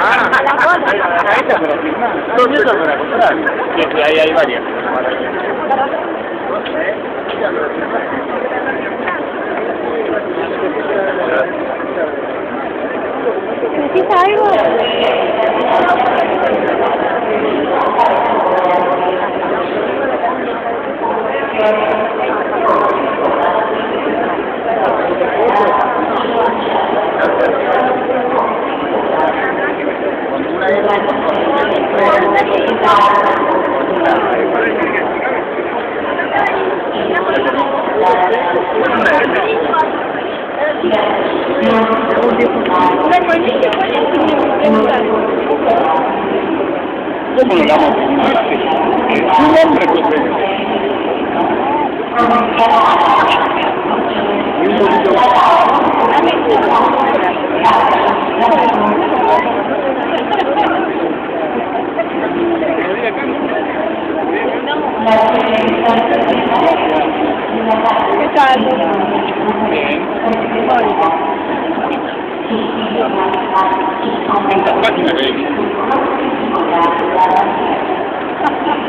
Esta para firmar. No, esta para comprar. Sí, ahí hay varias. ¿Necesita algo? ¿Cómo lo damos? Su nombre, José. Y un poquito ¿Qué tal? bien. ¿Cuántas páginas leí?